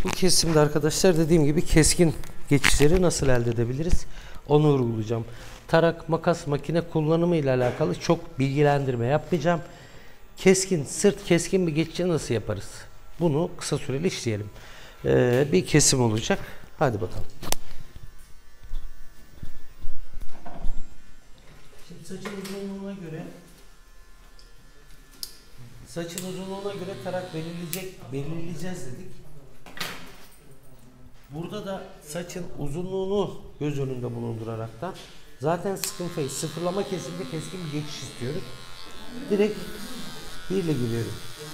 Bu kesimde arkadaşlar dediğim gibi keskin geçişleri nasıl elde edebiliriz? Onu vurgulayacağım. Tarak, makas, makine kullanımı ile alakalı çok bilgilendirme yapmayacağım. Keskin, sırt keskin bir geçişi nasıl yaparız? Bunu kısa süreli işleyelim. Bir kesim olacak. Hadi bakalım. Şimdi saçın uzunluğuna göre tarak belirleyeceğiz dedik. Burada da saçın uzunluğunu göz önünde bulunduraraktan zaten skin face sıfırlama kesimde keskin bir geçiş istiyoruz. Direkt 1 ile giriyorum.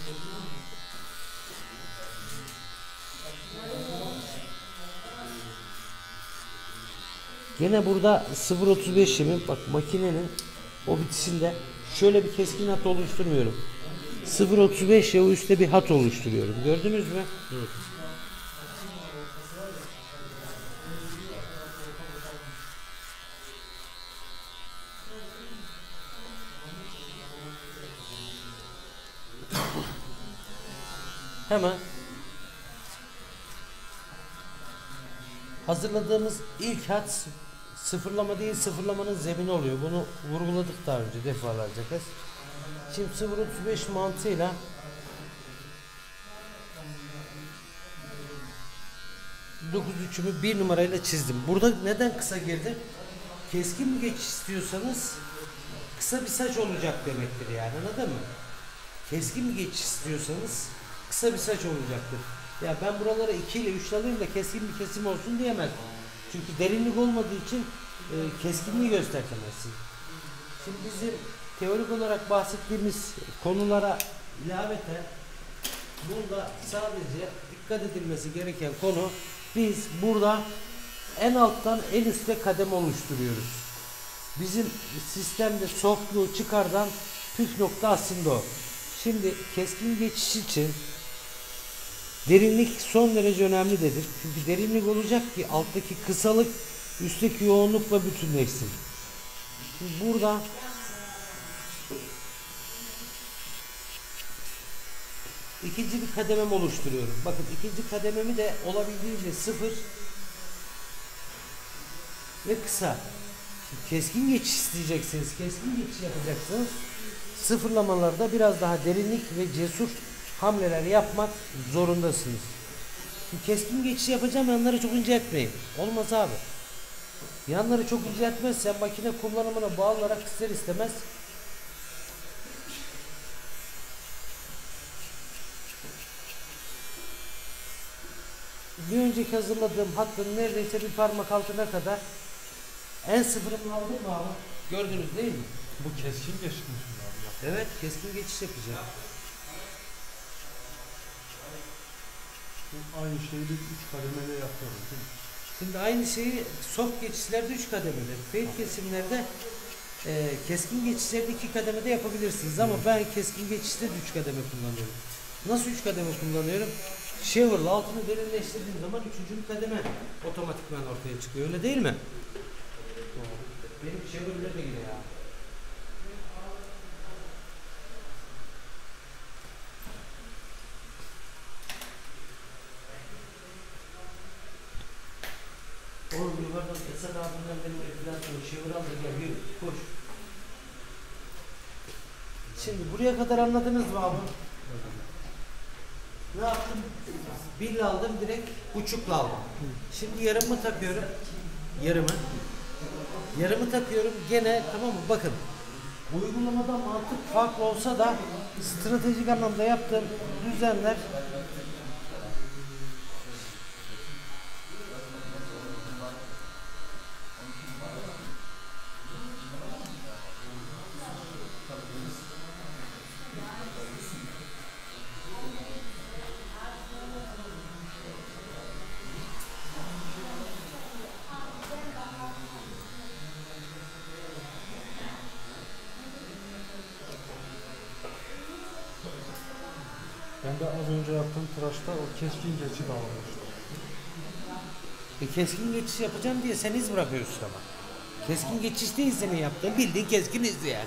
Gene burada 0.35'imin bak makinenin o bitişinde şöyle bir keskin hat oluşturmuyorum. 0.35 ya üstte bir hat oluşturuyorum. Gördünüz mü? Evet. Hemen hazırladığımız ilk hat sıfırlama değil, sıfırlamanın zemini oluyor. Bunu vurguladık daha önce defalarca kez. Şimdi 0.35 mantığıyla bir numarayla çizdim. Burada neden kısa girdim? Keskin bir geçiş istiyorsanız kısa bir saç olacak demektir yani, anladın mı? Keskin bir geçiş istiyorsanız kısa bir saç olacaktır. Ya ben buralara 2 ile 3 alayım da keskin bir kesim olsun diyemez. Çünkü derinlik olmadığı için keskinliği gösteremezsin. Şimdi bizim teorik olarak bahsettiğimiz konulara ilaveten burada sadece dikkat edilmesi gereken konu, biz burada en alttan en üste kademe oluşturuyoruz. Bizim sistemde softluğu çıkardan püf nokta aslında o. Şimdi keskin geçiş için derinlik son derece önemlidir. Çünkü derinlik olacak ki alttaki kısalık üstteki yoğunlukla bütünleşsin. Şimdi burada ikinci bir kademem oluşturuyorum. Bakın ikinci kadememi de olabildiğince sıfır ve kısa. Şimdi keskin geçiş isteyeceksiniz. Keskin geçiş yapacaksınız. Sıfırlamalarda biraz daha derinlik ve cesur hamleler yapmak zorundasınız. Şimdi keskin geçiş yapacağım, yanları çok inceltmeyin. Olmaz abi. Yanları çok inceltmezsen makine kullanımına bağlı olarak ister istemez bir önceki hazırladığım hattın neredeyse bir parmak altına kadar en sıfırımını aldım mı abi? Gördünüz değil mi? Bu keskin geçiş mi abi? Evet, keskin geçiş yapacağım. Aynı şeyi 3 kademede yapıyoruz değil mi? Şimdi aynı şeyi soft geçişlerde 3 kademede, fade kesimlerde keskin geçişlerde 2 kademede yapabilirsiniz ama ben keskin geçişte 3 kademe kullanıyorum. Nasıl 3 kademe kullanıyorum? Shaver'la altını derinleştirdiğim zaman 3. kademe otomatikman ortaya çıkıyor, öyle değil mi? Benim shaver'le de yine ya. Oğlum yuvardan Esad abimden benim epilasyon shaver al da gel yürü koş. Şimdi buraya kadar anladınız mı abi? Ne yaptım? Birle aldım, direkt buçukla aldım. Şimdi yarımı takıyorum. Yarımı takıyorum. Gene tamam mı? Bakın. Uygulamada mantık farklı olsa da stratejik anlamda yaptığım düzenler Ben de az önce yaptığım tıraşta o keskin geçi davranmıştım. Keskin geçiş yapacağım diye sen iz bırakıyorsun ama. Keskin geçiş değil senin yaptığın, bildiğin keskin izi yani.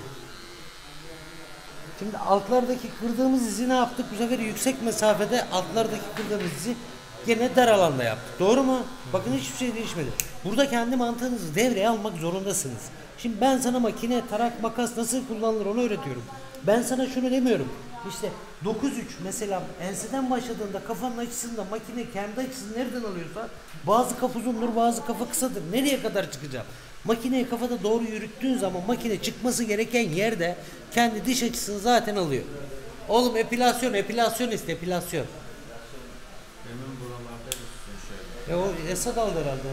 Şimdi altlardaki kırdığımız izi ne yaptık? Bu sefer yüksek mesafede altlardaki kırdığımız izi Gene dar alanda yaptık. Doğru mu? Bakın hiçbir şey değişmedi. Burada kendi mantığınızı devreye almak zorundasınız. Şimdi ben sana makine, tarak, makas nasıl kullanılır onu öğretiyorum. Ben sana şunu demiyorum. İşte 9-3 mesela enseden başladığında kafanın açısında makine kendi açısını nereden alıyorsa bazı kafa uzundur, bazı kafa kısadır. Nereye kadar çıkacağım? Makineyi kafada doğru yürüttüğün zaman makine çıkması gereken yerde kendi diş açısını zaten alıyor. Oğlum epilasyon iste epilasyon. Hemen buralarda üstün şöyle. O Esad aldı herhalde.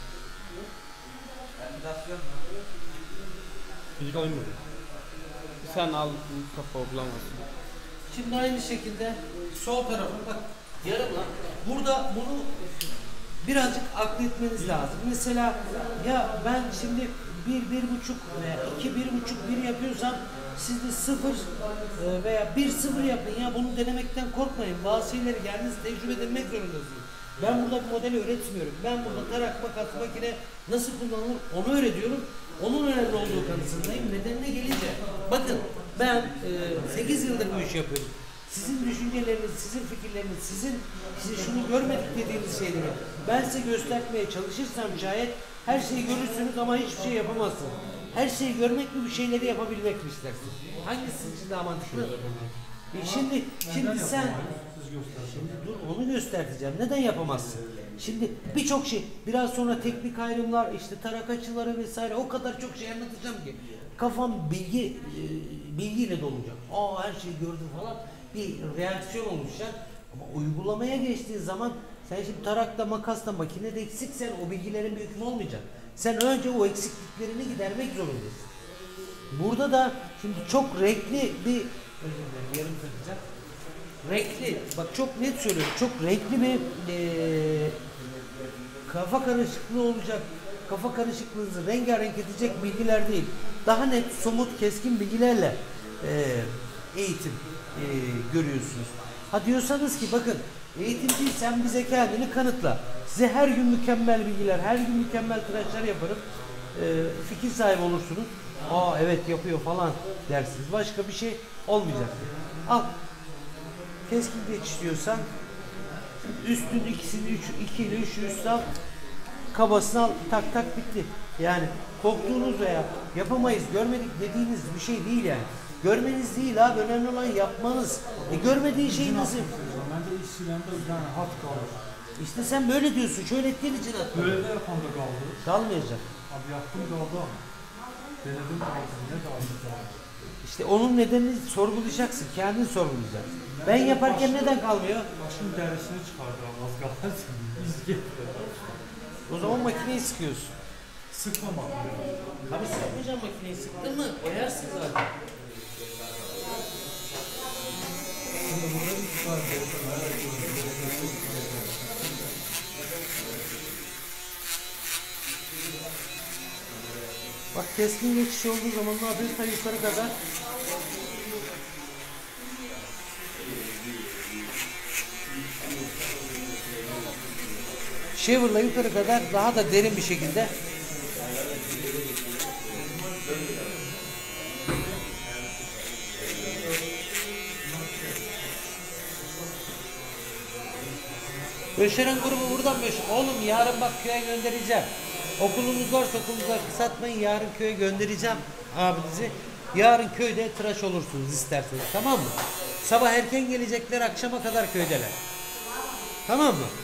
Hiç koymadım. Sen al kafa bulamazsın. Şimdi aynı şekilde sol tarafı bak yarım lan. Burada bunu birazcık akletmeniz lazım. Mesela ya ben şimdi 1-1,5 veya 2-1,5-1 yapıyorsam siz de 0 veya 1-0 yapın ya, bunu denemekten korkmayın. Bazı şeyleri kendiniz tecrübe edinmek zorundasınız. Ben burada bir modeli öğretmiyorum. Ben burada tarak, makas, makine nasıl kullanılır onu öğretiyorum. Onun önemli olduğu kanısındayım. Nedenine gelince bakın ben 8 yıldır bu işi yapıyorum. Sizin düşünceleriniz, sizin fikirleriniz, sizin şunu görmedik dediğiniz şeyleri ben size göstermeye çalışırsam şayet her şeyi görürsünüz ama hiçbir şey yapamazsınız. Her şeyi görmek mi, bir şeyleri yapabilmek mi istersiniz? Hangisi için daha mantıklı? Şimdi sen şimdi dur onu göstereceğim. Neden yapamazsın? Şimdi birçok şey biraz sonra teknik ayrımlar işte tarak açıları vesaire o kadar çok şey anlatacağım ki kafam bilgiyle dolacak. Her şeyi gördüm falan bir reaksiyon oluşacak. Ama uygulamaya geçtiğin zaman sen şimdi tarakta, makasla, makinede eksiksen o bilgilerin bir hükmü olmayacak. Sen önce o eksikliklerini gidermek zorundasın. Burada da şimdi çok renkli bir yarım takacak. Renkli, bak çok net söylüyorum, çok renkli bir kafa karışıklığı olacak. Kafa karışıklığınızı rengarenk edecek bilgiler değil. Daha net, somut, keskin bilgilerle eğitim görüyorsunuz. Ha diyorsanız ki bakın eğitimciysen bize kendini kanıtla. Size her gün mükemmel bilgiler, her gün mükemmel tıraşlar yaparım. Fikir sahibi olursunuz. Evet yapıyor falan dersiniz. Başka bir şey olmayacak. Al. Keskin geçiş diyorsan üstün ikisini 2 ile 3 üst al. Kabasını al. Tak tak bitti. Yani korktuğunuz veya yapamayız, görmedik dediğiniz bir şey değil yani. Görmeniz değil abi. Önemli olan yapmanız. Görmediğin şeyi nasıl? Bence işçilerinde yani hat kalır. İşte sen böyle diyorsun. Şöyle ettiğin için atma. Böyle de yapan da kaldı. Kalmayacak. Abi yaptım kaldı ama. Denedim kaldı. Ne kaldı? İşte onun nedenini sorgulayacaksın. Kendin sorgulayacaksın. Ben yaparken neden kalmıyor? Başın derisini çıkardı az kalsın. İzgi. O zaman makineyi sıkıyorsun. Sıkmamak. Abi sıkmayacağım makineyi. Sıktın mı? Oyarsın zaten. Bak keskin geçiş olduğu zaman ne yapıyoruz? Ta yukarı kadar. Shaver'la yukarı kadar daha da derin bir şekilde Göşeren grubu buradan oğlum yarın bak köye göndereceğim. Okulunuz varsa okulunuza kısaltmayın, yarın köye göndereceğim abinizi. Yarın köyde tıraş olursunuz isterseniz, tamam mı? Sabah erken gelecekler, akşama kadar köydeler. Tamam mı?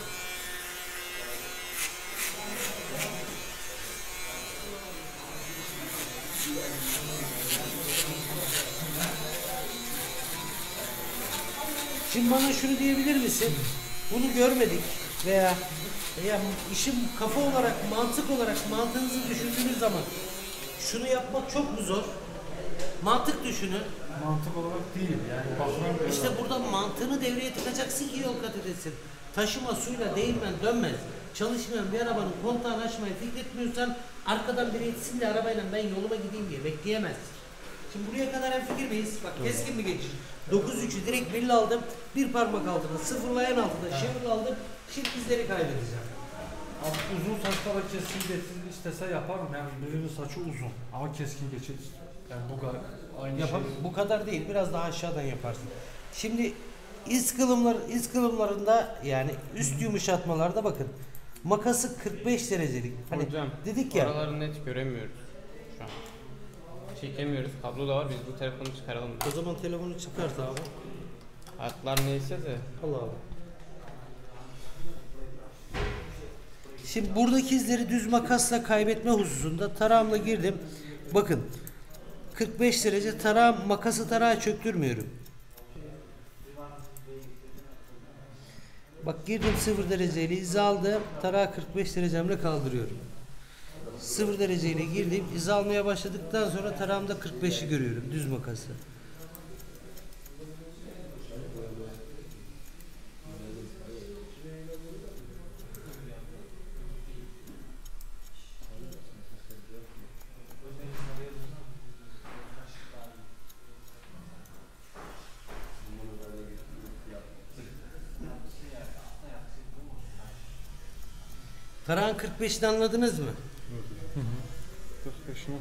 Şimdi bana şunu diyebilir misin? Bunu görmedik veya işin kafa olarak, mantık olarak mantığınızı düşündüğünüz zaman şunu yapmak çok mu zor? Mantık düşünün. Mantık olarak değil yani. Bakılan İşte burada mantığını devreye tıkacaksın ki yol kat edesin. Taşıma suyla değirmen dönmez. Çalışmayan bir arabanın kontağını açmayı fikretmiyorsan arkadan biri etsin de arabayla ben yoluma gideyim diye bekleyemezsin. Şimdi buraya kadar hemfikir miyiz? Bak keskin bir geçiş. 9-3'ü direkt belli aldım. Bir parmak altına, sıfırlayan altına şevir aldım. Şimdi izleri kaybedeceğim. Abi uzun saçlara keskin geçsin istese yaparım yani birinin saçı uzun ama keskin geçit yani bu kadar aynı Yapam şey. bu kadar değil. Biraz daha aşağıdan yaparsın. Şimdi İz kılımlarında yani üst yumuşatmalarda bakın. Makası 45 derecelik. Hani Hocam dedik ya. oraları net göremiyoruz şu an. Çekemiyoruz. Kablo da var. Biz bu telefonu çıkaralım. O zaman telefonu çıkart abi. Hatlar neyse de. Allah Allah. Şimdi buradaki izleri düz makasla kaybetme hususunda tarağımla girdim. Bakın 45 derece makası tarağa çöktürmüyorum. Bak girdim 0 dereceyle izi aldım. Tarağı 45 derecemle kaldırıyorum. 0 dereceyle girdim. İzi almaya başladıktan sonra tarağımda 45'i görüyorum düz makası. Tarağın 45'ini anladınız mı? 45'ini.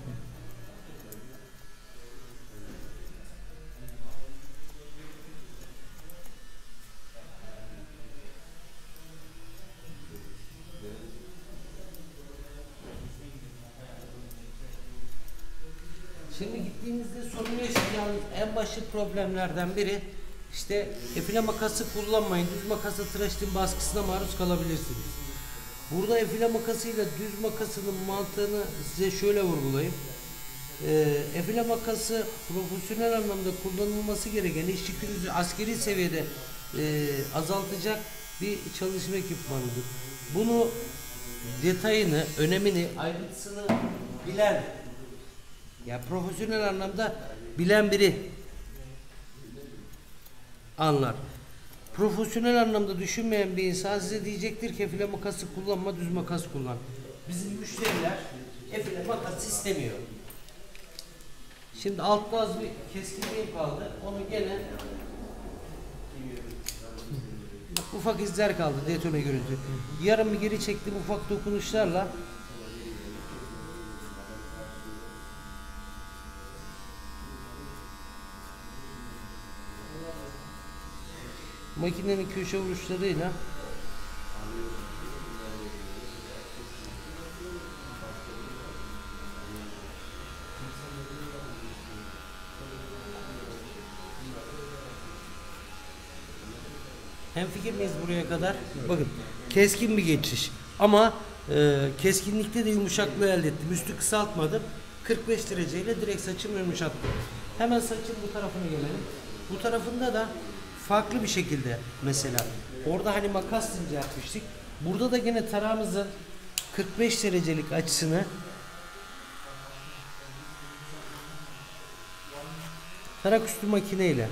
Şimdi gittiğimizde sorun yaşayacağımız en basit problemlerden biri işte efile makası kullanmayın. Düz makası tıraşın baskısına maruz kalabilirsiniz. Burada efile makasıyla düz makasının mantığını size şöyle vurgulayayım. Efile makası profesyonel anlamda kullanılması gereken iş yükünüzü askeri seviyede azaltacak bir çalışma ekipmanıdır. Bunu detayını, önemini, ayrıntısını bilen ya profesyonel anlamda bilen biri anlar. Profesyonel anlamda düşünmeyen bir insan size diyecektir ki efile makası kullanma, düz makas kullan. Bizim müşteriler efile makas istemiyor. Şimdi altta az bir keskinliğim kaldı. Onu gene ufak izler kaldı, detone görüntü. Yarın bir geri çektim ufak dokunuşlarla makinenin köşe vuruşlarıyla hemfikir miyiz buraya kadar? Bakın keskin bir geçiş ama keskinlikte de yumuşaklığı elde ettim. Üstü kısaltmadım. 45 dereceyle direkt saçımı yumuşattım. Hemen saçın bu tarafına gelelim. Bu tarafında da farklı bir şekilde mesela orada hani makas zincir yapmıştık. Burada da yine tarağımızın 45 derecelik açısını tarak üstü makineyle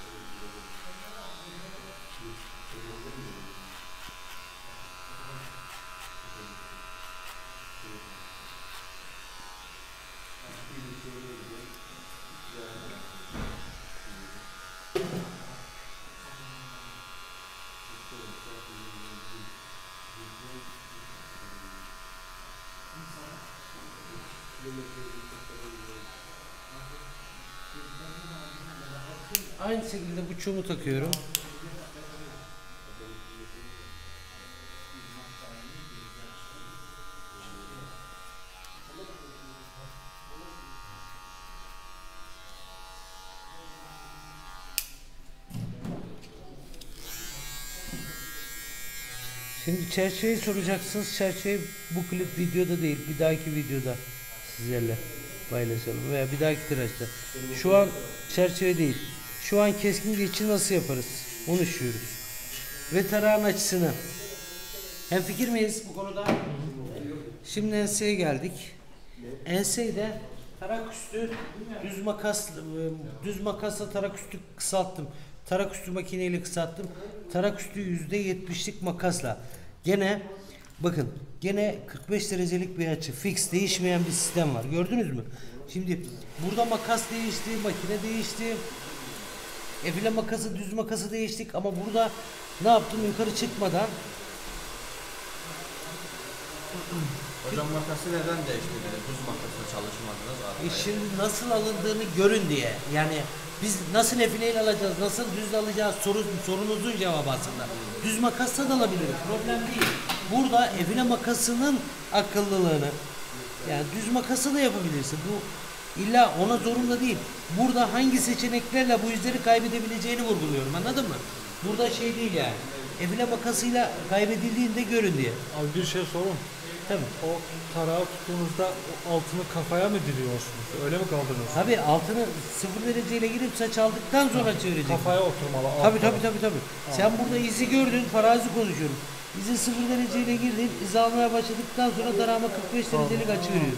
aynı şekilde buçuğumu takıyorum. Şimdi çerçeveyi soracaksınız. Çerçeve bu klip videoda değil, bir dahaki videoda sizlerle paylaşalım veya bir dahaki tıraşta. Şu an çerçeve değil. Şu an keskin geçişi nasıl yaparız? Onu işliyoruz. Ve tarağın açısını. Hemfikir miyiz bu konuda? Şimdi enseye geldik. Enseyi de tarak üstü düz makasla tarak üstü kısalttım. Tarak üstü makineyle kısalttım. Tarak üstü %70'lik makasla. Gene bakın gene 45 derecelik bir açı. Fix değişmeyen bir sistem var. Gördünüz mü? Şimdi burada makas değişti, makine değişti. Efile makası, düz makası değiştik ama burada ne yaptım? Yukarı çıkmadan Hocam makası neden değişti? Düz makasla çalışmadınız. şimdi nasıl alındığını görün diye. Yani Biz nasıl efineyle alacağız, nasıl düz alacağız sorunuzun cevabı aslında. Düz makasla da alabiliriz, problem değil. Burada efine makasının akıllılığını, yani düz makası da yapabilirsin. Bu illa ona zorunda değil. Burada hangi seçeneklerle bu izleri kaybedebileceğini vurguluyorum, anladın mı? Burada şey değil yani. Efine makasıyla kaybedildiğinde görün diye. Abi bir şey sorun. Tabii. O tarağı tuttuğunuzda o altını kafaya mı diriyorsunuz? Öyle mi kaldırıyorsunuz? Tabii altını 0 dereceyle girip saç aldıktan sonra çevireceksin. Kafaya oturmalı. alt Tabii taraf. tabii. Sen burada izi gördün, farazi konuşuyorum. İzi 0 dereceyle girdin, izi almaya başladıktan sonra darama 45 derecelik açı veriyor.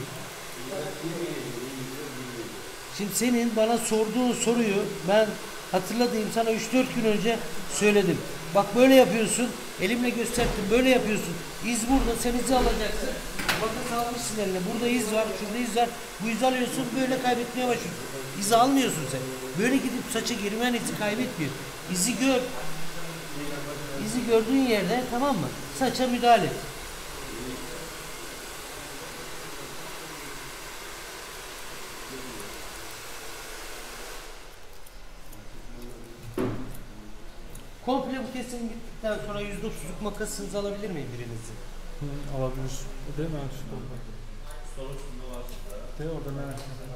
Şimdi senin bana sorduğun soruyu ben hatırladığım sana 3-4 gün önce söyledim. Bak böyle yapıyorsun, elimle gösterdim, böyle yapıyorsun. İz burada, sen izi alacaksın. Makas almışsın eline, burada iz var, şurada iz var. Bu izi alıyorsun, böyle kaybetmeye başlıyorsun. İzi almıyorsun sen. Böyle gidip saça girmen izi kaybetmiyor. İzi gör. İzi gördüğün yerde, tamam mı? Saça müdahale et. Komple bu kesim bittikten sonra %30'luk makasınızı alabilir miyim birinizi? Alabilir. Değil mi? De orada merak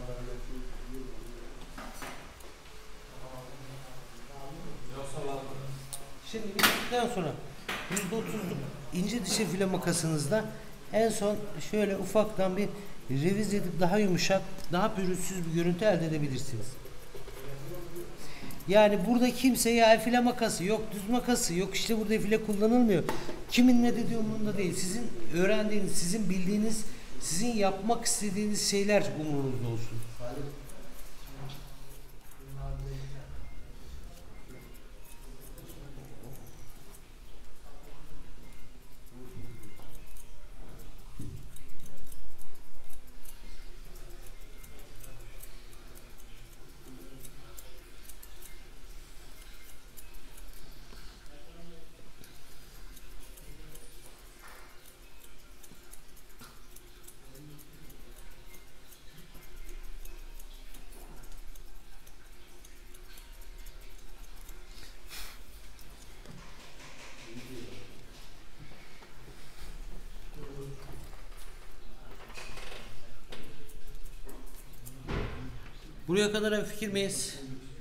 Şimdi bittikten sonra %30'luk ince dişi file makasınızda en son şöyle ufaktan bir reviz edip daha yumuşak, daha pürüzsüz bir görüntü elde edebilirsiniz. Yani burada kimse ya file makası yok, düz makası yok, işte burada file kullanılmıyor. Kimin ne dediği umurunda değil. Sizin öğrendiğiniz, sizin bildiğiniz, sizin yapmak istediğiniz şeyler umurunuzda olsun. Buraya kadar fikir miyiz?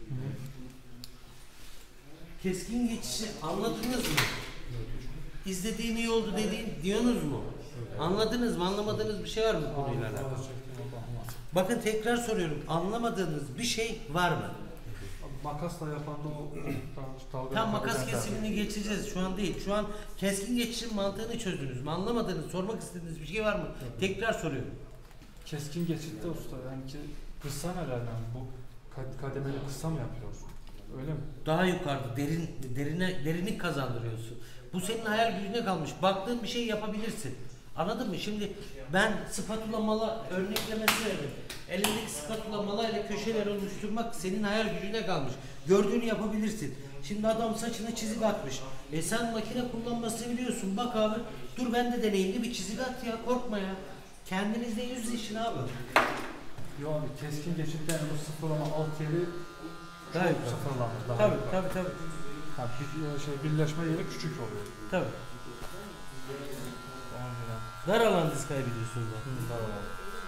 Keskin geçişi anladınız mı? İzlediğin iyi oldu diyorsunuz mu? Anladınız mı? Anlamadığınız bir şey var mı bu konuyla alakalı? Bakın tekrar soruyorum. Anlamadığınız bir şey var mı? Makasla yapan da o dalga. Tam makas kesimini geçeceğiz. Şu an değil. Şu an keskin geçişin mantığını çözdünüz mü? Anlamadığınız, sormak istediğiniz bir şey var mı? Tekrar soruyorum. Keskin geçitte usta yani ki kısa neler yani bu kademeli kısa mı yapıyorsun? Öyle mi? Daha yukarıda derinlik kazandırıyorsun. Bu senin hayal gücüne kalmış. Baktığın bir şey yapabilirsin. Anladın mı? Şimdi ben spatula mala örneklemesi verdim. Elindeki spatula mala ile köşeleri oluşturmak senin hayal gücüne kalmış. Gördüğünü yapabilirsin. Şimdi adam saçına çizik atmış. Sen makine kullanmasını biliyorsun. Bak abi dur ben de deneyimli bir çizik at ya, korkma ya. Kendinizle yüzleşin abi. Yok abi keskin geçitte yani bu sıfırlama alt yeri Daha çok yukarı. sıfırlanmış. Daha Tabii yukarı. tabii. Ha, birleşme yeri küçük oluyor. Tabii. Dar alan diz kaybediyorsunuz da. Dar alan.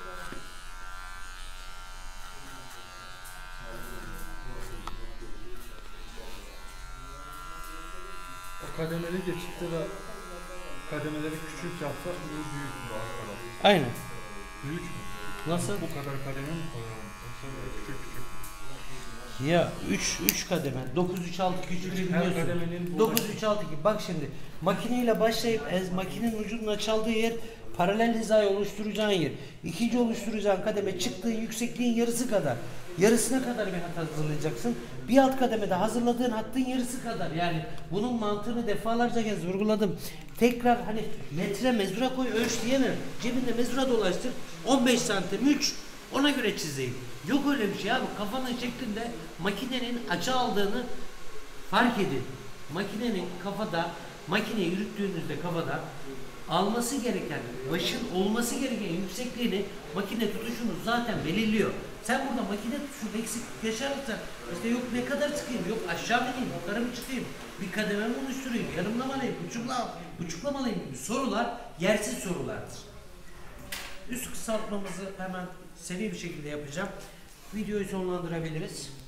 O kademeli geçitte de kademeleri küçük yapsak büyük mü arkadaş? Aynen. Büyük mü? Nasıl? Bu kadar kademe mi koyalım? Yoksa böyle küçük küçük. Ya 3 kademe. 9 3 6 küçük Her biliyorsun. kademenin 9 3 6 2. Bak şimdi makineyle başlayıp makinenin ucunun açıldığı yer paralel hizayı oluşturacağın yer. İkinci oluşturacağın kademe çıktığın yüksekliğin yarısı kadar. Yarısına kadar bir hat hazırlayacaksın. Bir alt kademede hazırladığın hattın yarısı kadar. Yani bunun mantığını defalarca kez vurguladım. Tekrar hani metre mezura koy ölç diyemem. Cebinde mezura dolaştır. 15 santim 3 ona göre çizeyim. Yok öyle bir şey abi. Kafanın şeklinde makinenin açı aldığını fark edin. Makinenin kafada Makineyi yürüttüğünüzde kafada alması gereken, başın olması gereken yüksekliğini makine tutuşunuz zaten belirliyor. Sen burada makine tutuşunda eksiklik yaşarsan işte yok ne kadar çıkayım, yok aşağı mı ineyim, yukarı mı çıkayım, bir kademe mi oluşturayım, yarımlamalıyım, buçuklamalıyım gibi sorular yersiz sorulardır. Üst kısaltmamızı hemen seri bir şekilde yapacağım. Videoyu sonlandırabiliriz.